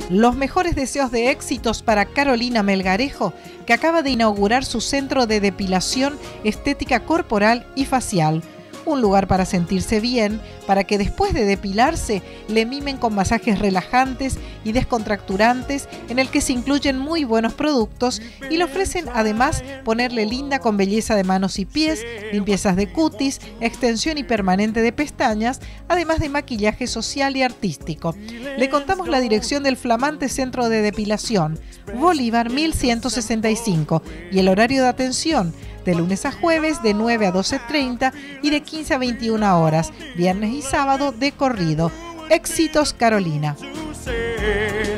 Los mejores deseos de éxitos para Carolina Melgarejo, que acaba de inaugurar su centro de depilación, estética corporal y facial. Un lugar para sentirse bien, para que después de depilarse le mimen con masajes relajantes y descontracturantes en el que se incluyen muy buenos productos y le ofrecen además ponerle linda con belleza de manos y pies, limpiezas de cutis, extensión y permanente de pestañas, además de maquillaje social y artístico. Le contamos la dirección del flamante centro de depilación, Bolívar 1165, y el horario de atención, de lunes a jueves de 9 a 12:30 y de 15 a 21 horas, viernes y sábado de corrido. Éxitos, Carolina.